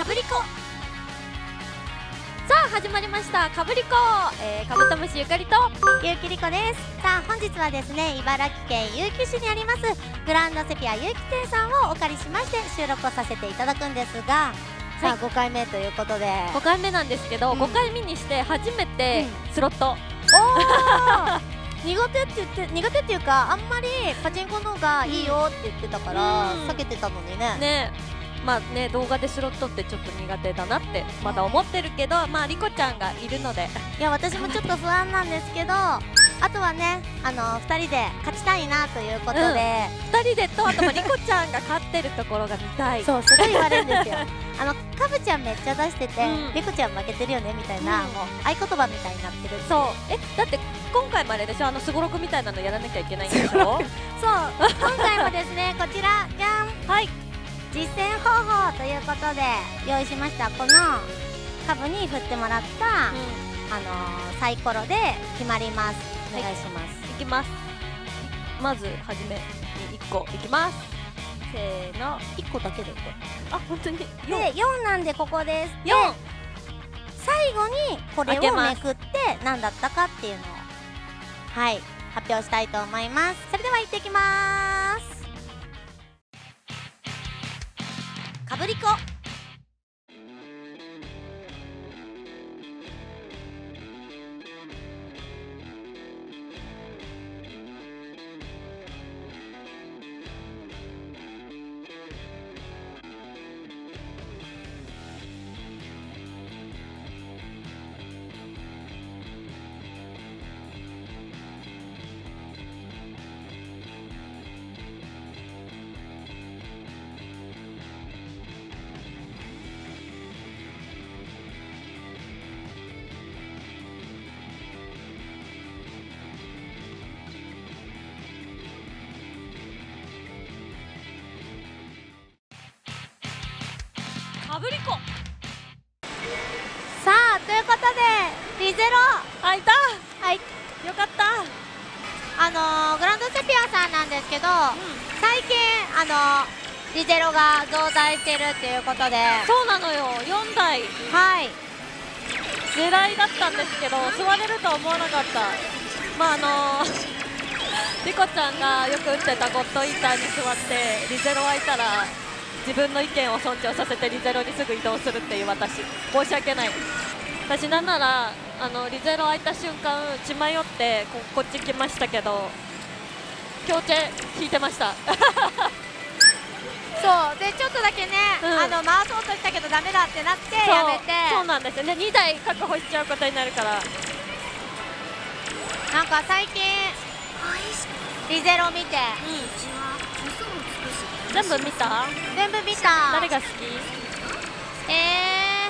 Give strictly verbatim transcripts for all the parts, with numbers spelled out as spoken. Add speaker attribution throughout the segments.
Speaker 1: ぶりこ。さあ始まりましたかぶりこ、えー、カブトムシゆかりと
Speaker 2: ゆうきりこです。さあ本日はですね、茨城県結城市にありますグランドセピア結城店さんをお借りしまして収録をさせていただくんですが、さあごかいめということで
Speaker 1: ごかいめなんですけど、うん、ごかいめにして初めてスロット、うん、
Speaker 2: お苦手って言って苦手っていうか、あんまりパチンコの方がいいよって言ってたから、うん、避けてたのにね。
Speaker 1: ねまあね、動画でスロットってちょっと苦手だなってまだ思ってるけど、まあリコちゃんがいるので、
Speaker 2: いや私もちょっと不安なんですけど、あとはね、あのふたりで勝ちたいなということで、うん、
Speaker 1: ふたりでと、あとリコちゃんが勝ってるところが見たい
Speaker 2: そうすごい言われるんですよあのカブちゃんめっちゃ出してて、うん、リコちゃん負けてるよねみたいな、うん、もう合言葉みたいになってる。
Speaker 1: そうえだって今回もあれでしょ、あのすごろくみたいなのやらなきゃいけないんでしょそう
Speaker 2: 今回もですね、こちらじゃん、はい、実践方法ということで用意しました。このカブに振ってもらった、うん、あのー、サイコロで決まります。お願いします。はい、
Speaker 1: いきます。まずはじめにいっこいきます。せーの、
Speaker 2: いっこだけでこれ、
Speaker 1: あ本当に
Speaker 2: でよんなんでここです。よん最後にこれをめくって何だったかっていうのをはい発表したいと思います。それでは行ってきます。かぶりこ。
Speaker 1: かぶりこ。
Speaker 2: さあということでリゼロ
Speaker 1: 開いた。
Speaker 2: はい、
Speaker 1: よかった。
Speaker 2: あのー、グランドセピアさんなんですけど、うん、最近あのー、リゼロが増大してるっていうことで、
Speaker 1: そうなのよ、よんだい
Speaker 2: はい
Speaker 1: 狙いだったんですけど座れるとは思わなかった。まああのー、リコちゃんがよく打ってたゴッドイーターに座ってリゼロ開いたら自分の意見を尊重させてリゼロにすぐ移動するっていう私、申し訳ない。私なんならあのリゼロ開いた瞬間血迷ってここっち来ましたけど強チェ引いてました
Speaker 2: そうでちょっとだけね、うん、あの回そうとしたけどダメだってなってやめて、
Speaker 1: そうなんですよね、にだい確保しちゃうことになるから。
Speaker 2: なんか最近リゼロ見て、
Speaker 1: うん全部見た？
Speaker 2: 全部見た。
Speaker 1: 誰が好き？
Speaker 2: え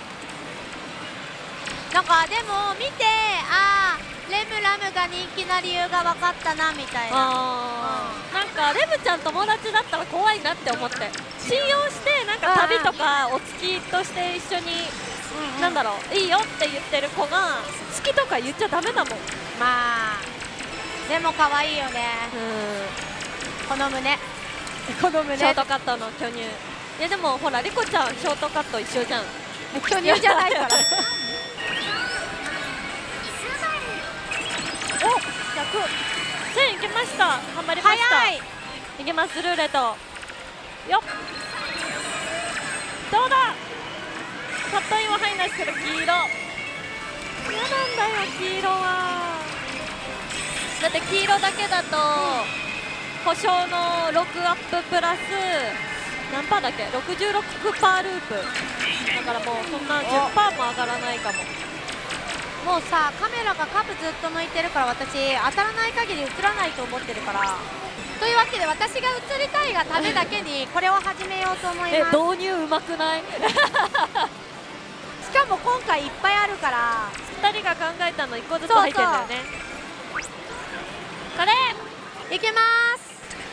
Speaker 2: ー、なんかでも見て、あーレムラムが人気な理由が分かったなみたいな。
Speaker 1: あ、うん、なんかレムちゃん友達だったら怖いなって思って、信用してなんか旅とかお付きとして一緒に、うんうん、なんだろういいよって言ってる子が好きとか言っちゃダメだもん。
Speaker 2: まあでも可愛いよね。うん、この胸
Speaker 1: 子供ね、ショートカットの巨乳。いやでもほらリコちゃんショートカット一緒じゃん。
Speaker 2: 巨乳じゃないからお、ひゃ
Speaker 1: くせんいきました。ハマりました。早い。いきますルーレットよっ、どうだ。カットインは入んないですけど黄色、嫌なんだよ黄色は。だって黄色だけだと、うん保証のろくアッププラス何パーだっけ、ろくじゅうろくパーループだからもうそんな じゅっパーセント も上がらないかも。
Speaker 2: もうさカメラがカブずっと向いてるから私当たらない限り映らないと思ってるから、というわけで私が映りたいがためだけにこれを始めようと思います。
Speaker 1: え導入うまくない
Speaker 2: しかも今回いっぱいあるから
Speaker 1: ふたりが考えたのいっこずつ入ってるんだよね。
Speaker 2: そうそうこれいけます。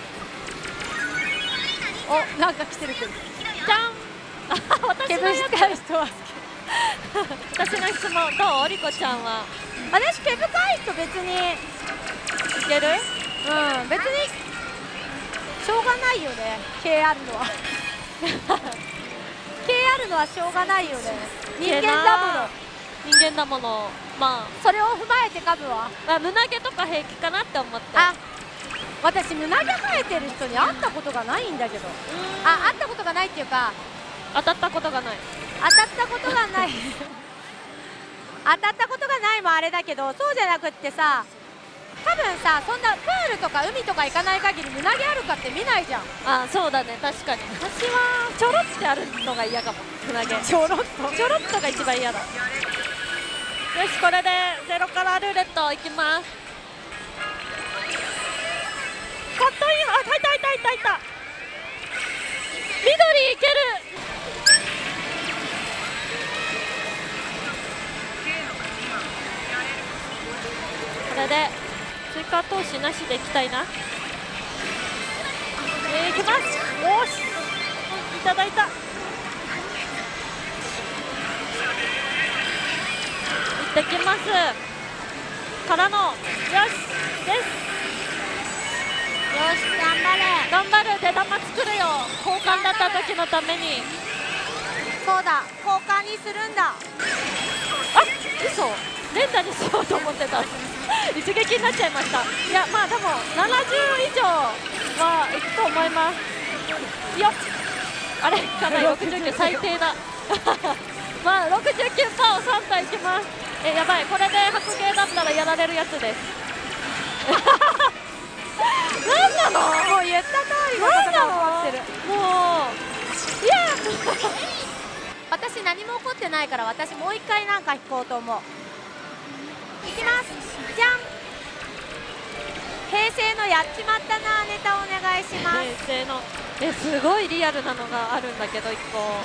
Speaker 2: お、なんか来てるけど。
Speaker 1: じゃん。私のやつ。私の質問どう？リコちゃんは。
Speaker 2: 私毛深い人別にい
Speaker 1: ける？
Speaker 2: うん、別にしょうがないよね。毛あるのは。毛ああるのはしょうがないよね。人間だもの。
Speaker 1: 人間だもの。ま
Speaker 2: それを踏まえてカブは
Speaker 1: あ胸毛とか平気かなって思って。
Speaker 2: あ、私胸毛生えてる人に会ったことがないんだけど。あ、会ったことがないっていうか
Speaker 1: 当たったことがない。
Speaker 2: 当たったことがない当たったことがないもあれだけど、そうじゃなくってさ、多分さ、そんなプールとか海とか行かない限り胸毛あるかって見ないじゃん。
Speaker 1: あ、そうだね、確かに。私はちょろってあるのが嫌かも。胸毛
Speaker 2: ちょろっと
Speaker 1: ちょろっとが一番嫌だ。よし、これでゼロからルーレットいきます。カットイン、あ、いたいたいたいたいた。緑いける。これで追加投資なしでいきたいな。えー、いきます。おし、いただいた。いってきますからの、よしです。
Speaker 2: よし、頑張れ。
Speaker 1: 頑張る。出玉作るよ、交換だった時のために。
Speaker 2: そうだ、交換にするんだ。
Speaker 1: あ、嘘、連打にしようと思ってた。一撃になっちゃいました。いや、まあでもななじゅう以上はいくと思いますよ。あれかなりろくじゅうきゅう最低だまあろくじゅうきゅうパーセントをさん体いきます。え、やばい、これで白芸だったらやられるやつですなんなの、
Speaker 2: もう言った通りのことが起こってる。
Speaker 1: もういや
Speaker 2: 私何も起こってないから、私もう一回なんか引こうと思う。いきます。じゃん。平成のやっちまったなネタお願いします。
Speaker 1: 平成のえすごいリアルなのがあるんだけどいっこ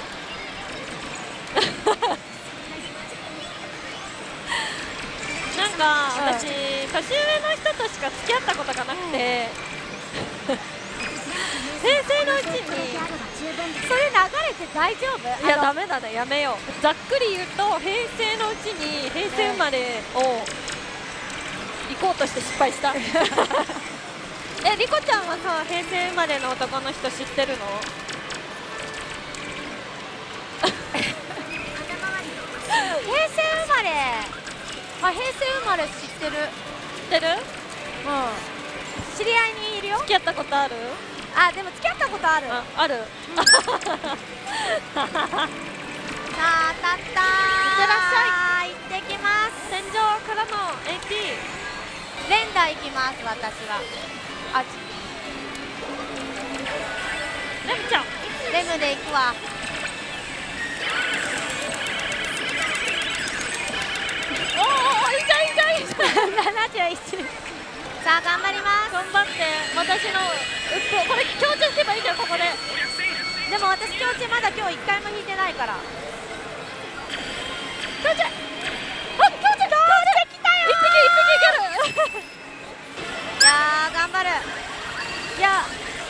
Speaker 1: なんか私、うん、年上の人としか付き合ったことがなくて平成のうちに
Speaker 2: それ流れて大丈夫？
Speaker 1: いやダメだね、やめよう。ざっくり言うと平成のうちに平成生まれを行こうとして失敗したえ、リコちゃんはさ、平成生まれの男の人知ってるの？
Speaker 2: 平成生まれ、あ、平成生まれ知ってる。
Speaker 1: 知ってる？うん、
Speaker 2: 知り合いにいるよ。
Speaker 1: 付き合ったことある？
Speaker 2: あ、でも付き合ったことある。
Speaker 1: あ、ある。
Speaker 2: うん、さあ、当たったー。いってらっしゃい。行ってきます。
Speaker 1: 戦場からの エーティー。
Speaker 2: 連打行きます、私は。あ、
Speaker 1: レムちゃん。
Speaker 2: レムで行くわ。
Speaker 1: おお、いたいたいた。
Speaker 2: ななじゅういち。さあ、頑張ります。
Speaker 1: 頑張って。私のウップ、これ強調すればいいじゃん、ここで。
Speaker 2: でも私強調まだ今日一回も引いてないから。
Speaker 1: 強調。あ、強調。強調きたよ。一匹一匹いける。
Speaker 2: いやー、頑張る。いや。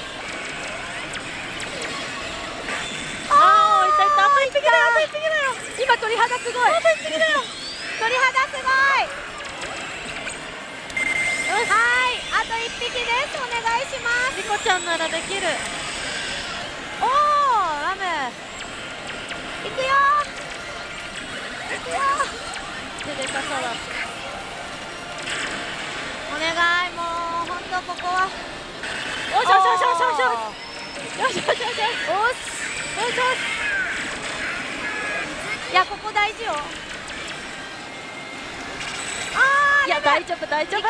Speaker 1: あー、いたいた。あと一匹だよ、あと一匹だよ。
Speaker 2: 今鳥肌すごい。
Speaker 1: あと一匹だよ。
Speaker 2: 鳥肌すごい。はい、あと一匹です。お願いします。
Speaker 1: リコちゃんならできる。
Speaker 2: おー、ラム。いくよー。いくよー。
Speaker 1: 手でかさだ。
Speaker 2: お願い、もう本当ここは。
Speaker 1: おしよしよしよしよしよしよしよしよしよしよしよし。
Speaker 2: いや、ここ大事よ。あー、
Speaker 1: いや、大丈夫大丈夫。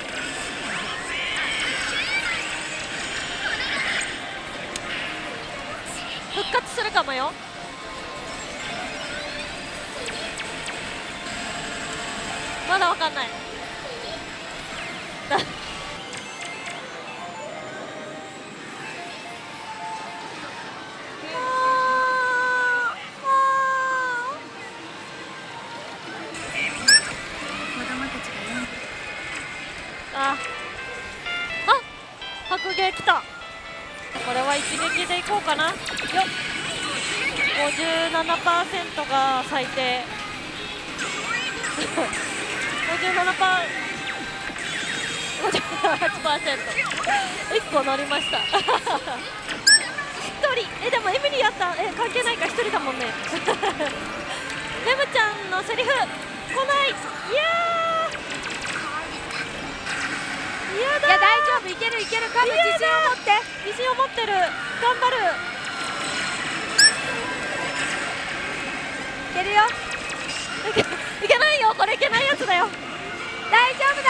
Speaker 1: 復活するかもよ。まだわかんないああ、白芸来た。これは一撃でいこうかな。よっ、ごじゅうななパーセント が最低ごじゅうななパーセント、ごじゅうはちパーセント いっこ乗りました一人人えでもエミリーやったえ関係ないかひとりだもんねレムちゃんのセリフ来ない。いやーいやだー。
Speaker 2: いや大丈夫いけるいけるカブ自信を持って
Speaker 1: 自信を持ってる頑張る
Speaker 2: いけるよ
Speaker 1: いけいけないよこれいけないやつだよ。
Speaker 2: 大丈夫だ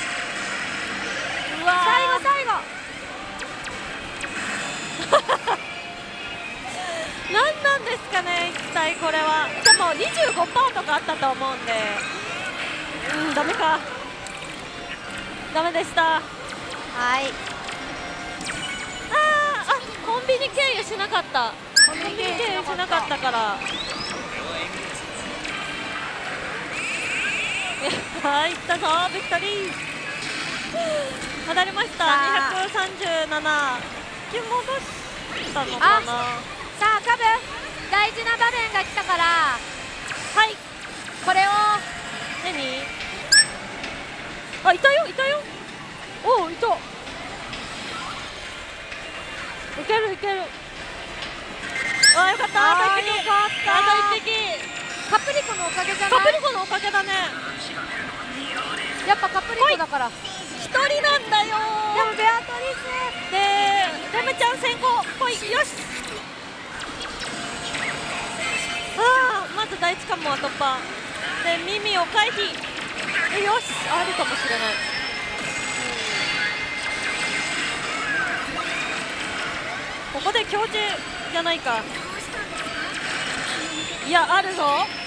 Speaker 1: うわー
Speaker 2: 最後最後
Speaker 1: 何なんですかね一体これは。でも にじゅうごパーセント とかあったと思うんでうんダメかダメでした。
Speaker 2: はい
Speaker 1: あーあコンビニ経由しなかったコンビニ経由しなかったからはい、いったぞビクトリー当たりました。にひゃくさんじゅうなな引き戻したのかな。
Speaker 2: さあカブ大事な場面が来たから
Speaker 1: はい
Speaker 2: これを
Speaker 1: 何あいたよいたよおおいたいけるいけるあよかったあといっぴき
Speaker 2: よかった
Speaker 1: あといっぴき
Speaker 2: カプリコのおかげじゃ
Speaker 1: カ
Speaker 2: ない
Speaker 1: プリコのおかげだね。
Speaker 2: やっぱカプリコだから
Speaker 1: 一人なんだよ
Speaker 2: でもベアトリス
Speaker 1: でレムちゃん先行来いよしあーまず第一関門は突破で耳を回避えよしあるかもしれない。ここで強靭じゃないかいやあるぞ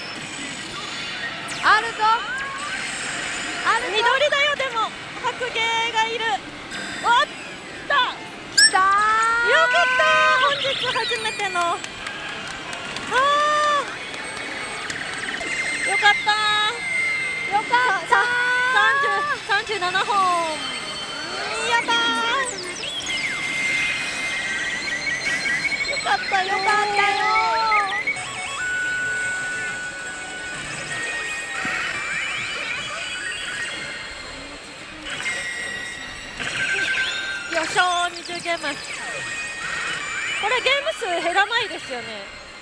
Speaker 2: あるぞあるぞ
Speaker 1: 緑だよでも白芸がいるおった
Speaker 2: きたー
Speaker 1: よかった本日初めてのあーよかった
Speaker 2: よかったー
Speaker 1: さんじゅうななほんやだーよかったよ
Speaker 2: よかったよ
Speaker 1: よっしゃーにじゅうゲームこれゲーム数減らないですよね。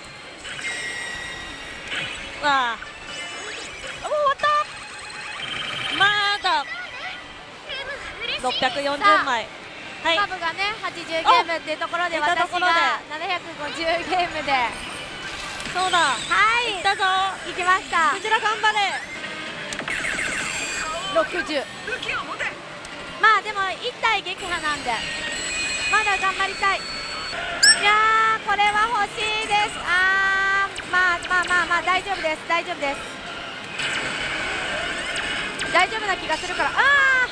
Speaker 1: わあもう終わったまだろっぴゃくよんじゅうまいはい
Speaker 2: カブがねはちじゅうゲームっていうところで
Speaker 1: いった
Speaker 2: 私
Speaker 1: ところで
Speaker 2: がななひゃくごじゅうゲームで
Speaker 1: そうだ
Speaker 2: はい
Speaker 1: いったぞ
Speaker 2: いきました
Speaker 1: こちら頑張れ
Speaker 2: ろくじゅうまあでもいち体撃破なんでまだ頑張りたい。いやーこれは欲しいです。あーまあまあまあまあ大丈夫です大丈夫です大丈夫な気がするからあ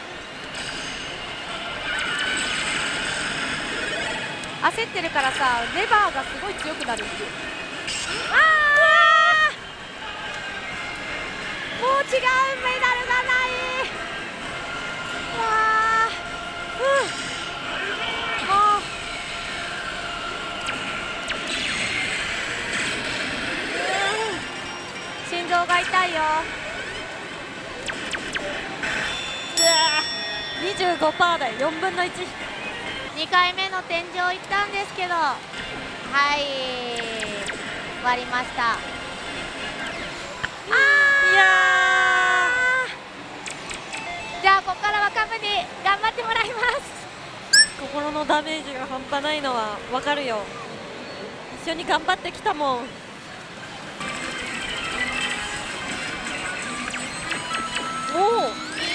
Speaker 2: ー焦ってるからさレバーがすごい強くなるっていうあーもう違うメダルがないわーうんもう心臓が痛いよ。
Speaker 1: うわー にじゅうごパーセント だよよんぶんのいち
Speaker 2: にかいめの天井行ったんですけどはい終わりました。あ
Speaker 1: いや
Speaker 2: ーじゃあここからはカブに頑張ってもらいます。
Speaker 1: ー心のダメージが半端ないのは分かるよ。一緒に頑張ってきたもん。おお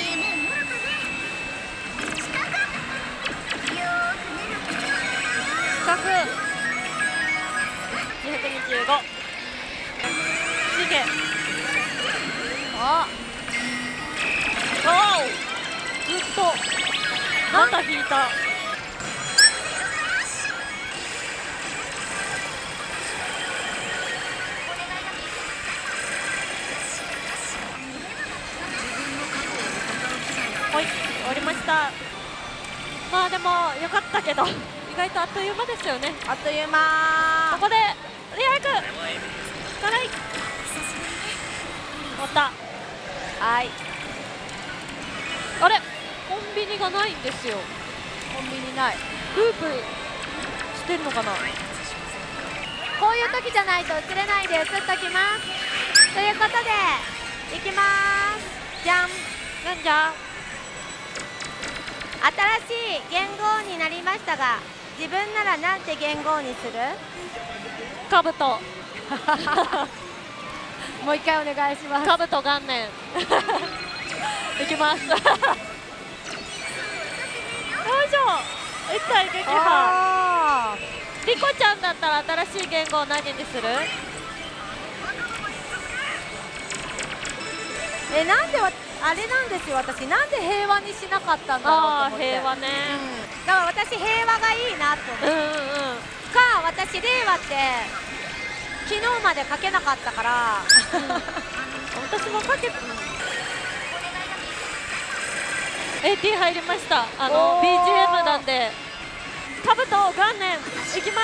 Speaker 1: 四角にひゃくにじゅうごシゲ
Speaker 2: お
Speaker 1: おおずっとまた引いたはい終わりました。まあでもよかったけど意外とあっという間ですよね。
Speaker 2: あっという間
Speaker 1: ここでリアク辛い終わった
Speaker 2: はい
Speaker 1: あれコンビニがないんですよ。
Speaker 2: コンビニない
Speaker 1: ループしてんのかな
Speaker 2: こういう時じゃないと映れないで映っときます。ということでいきます。じゃん。
Speaker 1: なんじゃ。
Speaker 2: 新しい元号になりましたが、自分ならなんて元号にする？
Speaker 1: かぶと。
Speaker 2: もう一回お願いします。
Speaker 1: かぶと元年。いきます。よいしょ。一体撃破。リコちゃんだったら新しい言語を何にする？
Speaker 2: え、なんでわあれなんですよ、私なんで平和にしなかったんだろうと思って。
Speaker 1: あー、平和ね、
Speaker 2: うん、だから私平和がいいなと思って、うんうんうん、か私令和って昨日まで書けなかったから、うん、
Speaker 1: 私も書けた。エーティー 入りました。あの ビージーエム なんでかぶと元年いきます。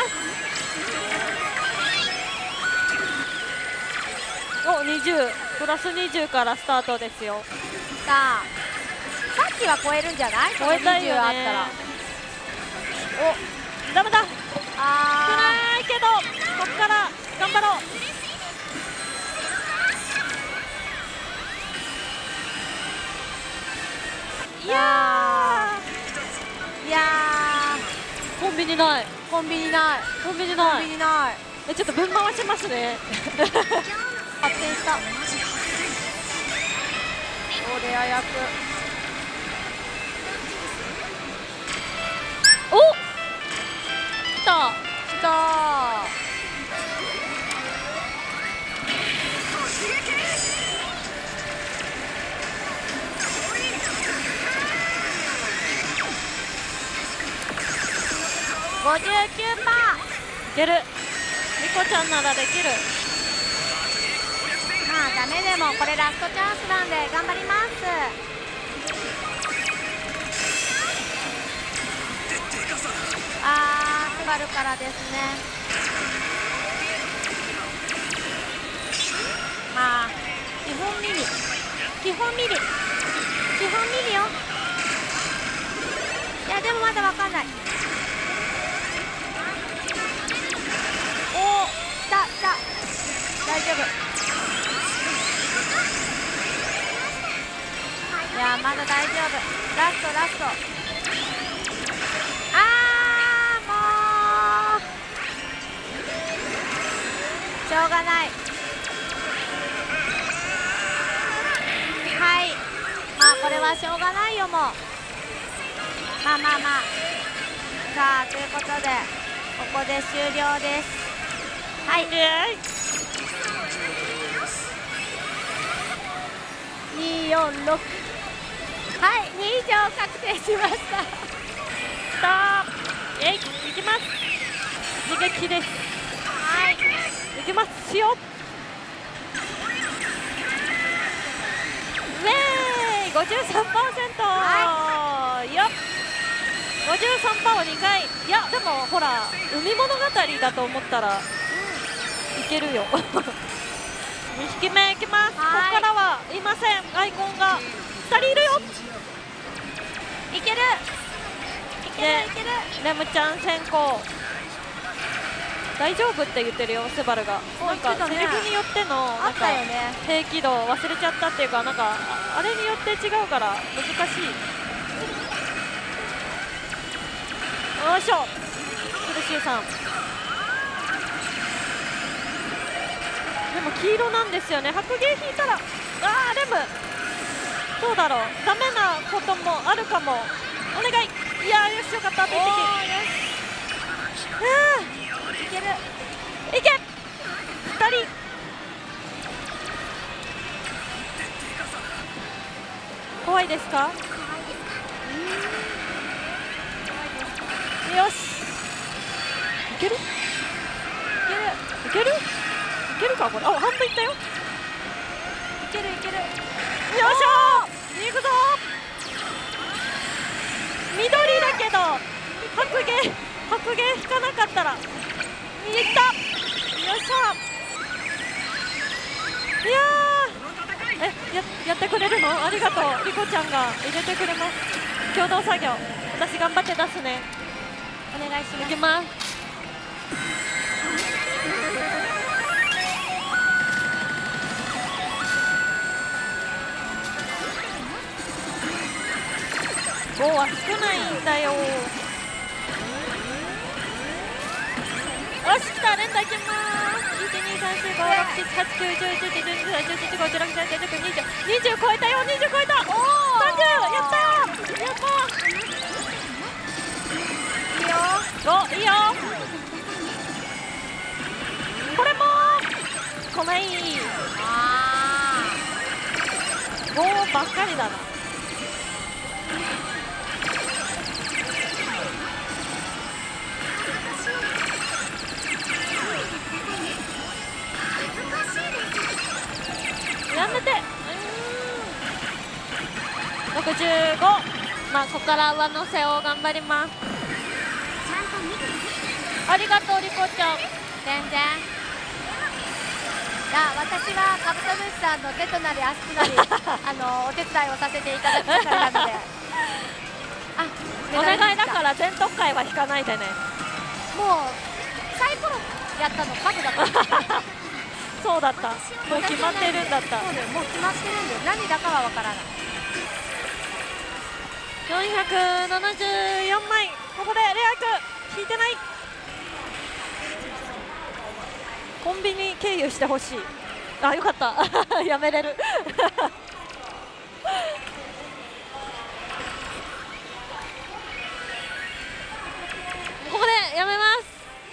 Speaker 1: お、にじゅうプラスにじゅうからスタートですよ。
Speaker 2: さあさっきは超えるんじゃない？
Speaker 1: 超えたいよね。
Speaker 2: あったら
Speaker 1: お、ダメだ。
Speaker 2: あ
Speaker 1: 少ないけどこっから頑張ろう。いや
Speaker 2: ーいや
Speaker 1: ーコンビニない。
Speaker 2: コンビニない。
Speaker 1: コンビニない。
Speaker 2: コンビニない。
Speaker 1: え、ちょっと分回しますね。
Speaker 2: 発展した。おレア役。
Speaker 1: お、来た
Speaker 2: 来たごじゅうきゅうパーセント。
Speaker 1: いける。リコちゃんならできる。
Speaker 2: まあダメでもこれラストチャンスなんで頑張ります。あー、スバルからですね。まあ基本ミリ基本ミリ基本ミリよ。いやでもまだわかんない。おお、来た来た、大丈夫。いやまだ大丈夫。ラストラスト。あーもうしょうがない。はい、まあこれはしょうがないよ。もうまあまあまあ、さあということでここで終了です。はい、によんろく、はい、に以上確定しました。
Speaker 1: スタート。えい、いきます。刺激です。
Speaker 2: はい、
Speaker 1: いきますよ。ウェーイ ごじゅうさんパーセント、はい、よっごじゅうさんパーセント をにかい。いやでもほら海物語だと思ったら、うん、いけるよ。にひきめいきます。ここからはいません。アイコンがふたりいるよ。
Speaker 2: いけるいけるいける。
Speaker 1: レムちゃん先行。大丈夫って言ってるよ、スバルが。なんかセリフによってのなんか平気度忘れちゃったっていうか、なんかあれによって違うから難しい。よいしょ、苦しいさん。でも黄色なんですよね。白芸引いたら、あーレムどうだろう、ダメなこともあるかも。お願い。いやーよし、よかった。あといっぴき。
Speaker 2: いける
Speaker 1: いけ。ふたり。怖いですか？よし、いけるいけるいけるいけるかこれ。あ、半分いったよ。い
Speaker 2: けるいける。よい
Speaker 1: しょ、いくぞ。緑だけど白芸白芸引かなかったらいった。よいしょ。いやー、え、ややってくれるの？ありがとう。リコちゃんが入れてくれます。共同作業、私頑張って出すね。
Speaker 2: お願いします。
Speaker 1: いきます。 ごは少ないんだよ。よし来た、連打いきまーす。いちにさんしごろくしちはちきゅうじゅういちじゅうにじゅうさんじゅうよんじゅうごじゅうろくじゅうななじゅうはちじゅうきゅうにじゅうにじゅう超えたよ。にじゅう超えた。おおさんじゅうやったーやったー。いいよおいいよ。これも来ない。あーごばっかりだな。やめて。ろくじゅうご。まあここから上乗せを頑張ります。ありがとうリコちゃん。
Speaker 2: 全然。いや私はカブトムシさんの手となり足となりあのお手伝いをさせていただく係なのであ
Speaker 1: お願いだから全特会は引かないでね。
Speaker 2: もうサイコロやったのカブだった
Speaker 1: そうだった。もう決まってるんだった。
Speaker 2: そうだよ、もう決まってるんだよ。何だかはわからない。
Speaker 1: よんひゃくななじゅうよんまい。ここでレア君引いてない。コンビニ経由してほしい。あ、よかったやめれるここでやめます。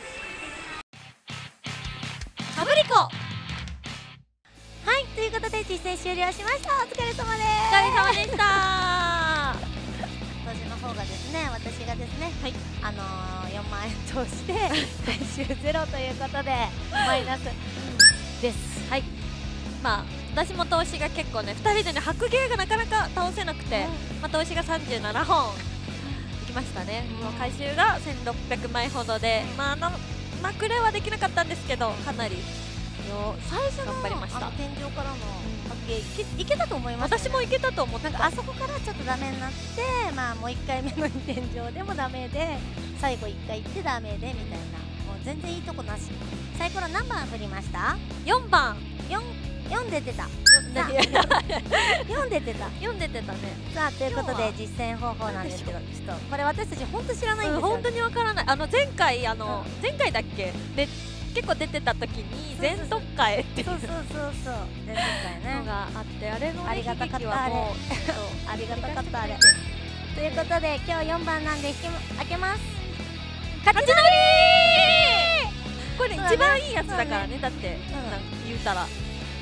Speaker 1: カブリコ。
Speaker 2: はいということで実践終了しました。お疲れ様です。
Speaker 1: お疲れ様でした
Speaker 2: 私の方がですね、私がですね、
Speaker 1: はい、
Speaker 2: あのー、よんまんえん投資で回収ゼロということでマイナスです。
Speaker 1: はい、まあ私も投資が結構ね、ふたりでね白芸がなかなか倒せなくて、うん、まあ、投資がさんじゅうななほんいきましたね。うん、もう回収がせんろっぴゃくまいほどで、まああのまくれはできなかったんですけど、かなり
Speaker 2: 最初の
Speaker 1: 頑張りました。
Speaker 2: あの天井からの白芸いけいけたと思います、ね、
Speaker 1: 私もいけたと思った。
Speaker 2: なんかあそこからちょっとダメになって、まあもういっかいめの天井でもダメで、最後いっかいいってダメでみたいな、もう全然いいとこなし。サイコロ何番振りました？
Speaker 1: よんばん。
Speaker 2: よん、よん出てた。よん出てた。
Speaker 1: よん出てたね。
Speaker 2: さあということで実践方法なんですけど、ちょっとこれ私たち本当知らないんですよ。
Speaker 1: 本当にわからない。あの前回あの前回だっけで結構出てた時に全特会っていう
Speaker 2: そうそうそうそう全特会ね
Speaker 1: のがあって、あれの
Speaker 2: ありがたかったあれありがたかったあれということで今日よんばんなんで引き開けます。
Speaker 1: 勝ち乗りー。これ一番いいやつだからね。だって言うたら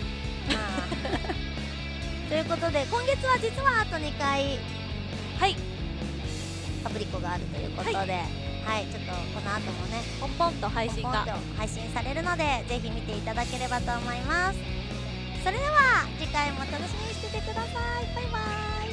Speaker 2: ということで今月は実はあとにかい
Speaker 1: はい
Speaker 2: パプリコがあるということで、はい、はい、ちょっとこの後もね
Speaker 1: ポンポンと配信が
Speaker 2: 配信されるのでぜひ見ていただければと思います。それでは次回も楽しみにしててください。バイバーイ。